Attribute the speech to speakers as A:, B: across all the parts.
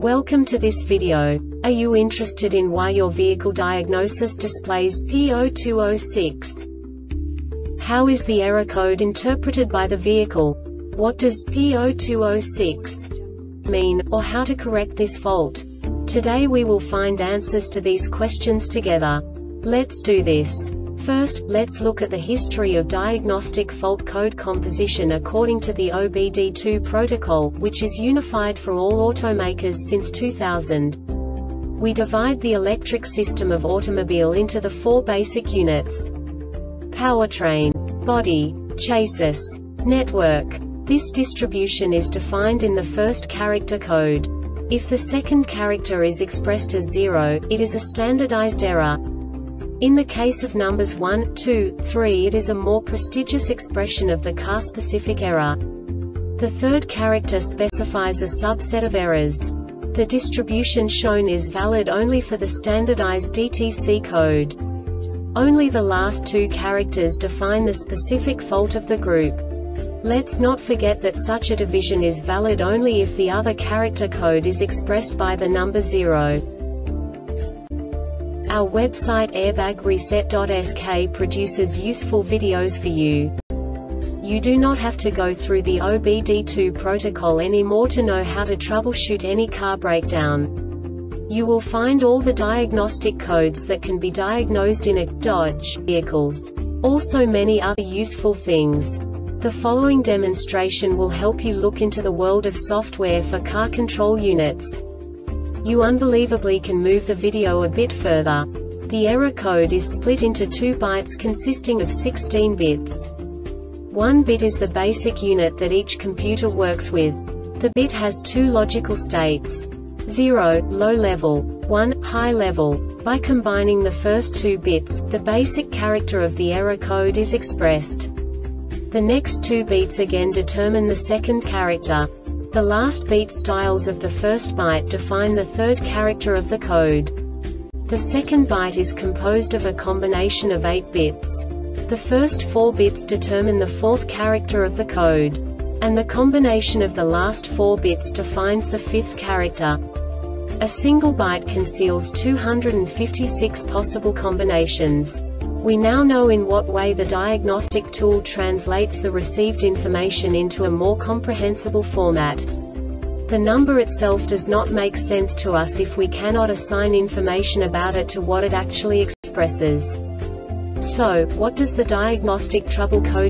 A: Welcome to this video. Are you interested in why your vehicle diagnosis displays P0206? How is the error code interpreted by the vehicle? What does P0206 mean, or how to correct this fault? Today we will find answers to these questions together. Let's do this. First, let's look at the history of diagnostic fault code composition according to the OBD2 protocol, which is unified for all automakers since 2000. We divide the electric system of automobile into the four basic units: powertrain, body, chassis, network. This distribution is defined in the first character code. If the second character is expressed as 0, it is a standardized error. In the case of numbers 1, 2, 3, it is a more prestigious expression of the car-specific error. The third character specifies a subset of errors. The distribution shown is valid only for the standardized DTC code. Only the last two characters define the specific fault of the group. Let's not forget that such a division is valid only if the other character code is expressed by the number 0. Our website airbagreset.sk produces useful videos for you. You do not have to go through the OBD2 protocol anymore to know how to troubleshoot any car breakdown. You will find all the diagnostic codes that can be diagnosed in a Dodge vehicles. Also many other useful things. The following demonstration will help you look into the world of software for car control units. You unbelievably can move the video a bit further. The error code is split into 2 bytes consisting of 16 bits. 1 bit is the basic unit that each computer works with. The bit has 2 logical states: 0, low level, 1, high level. By combining the first 2 bits, the basic character of the error code is expressed. The next 2 beats again determine the second character. The last beat styles of the first byte define the third character of the code. The second byte is composed of a combination of 8 bits. The first 4 bits determine the fourth character of the code. And the combination of the last 4 bits defines the fifth character. A single byte conceals 256 possible combinations. We now know in what way the diagnostic tool translates the received information into a more comprehensible format. The number itself does not make sense to us if we cannot assign information about it to what it actually expresses. So, what does the diagnostic trouble code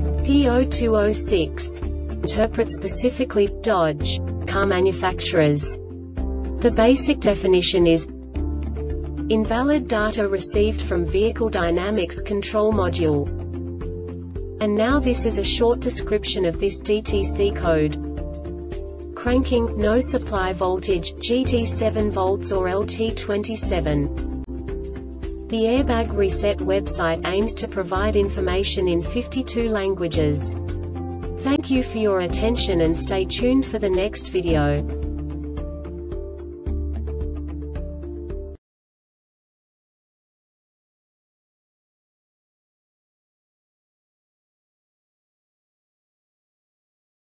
A: P0206 interpret specifically for Dodge car manufacturers? The basic definition is invalid data received from Vehicle Dynamics Control Module. And now this is a short description of this DTC code. Cranking, no supply voltage, GT7 volts or LT27. The Airbag Reset website aims to provide information in 52 languages. Thank you for your attention and stay tuned for the next video.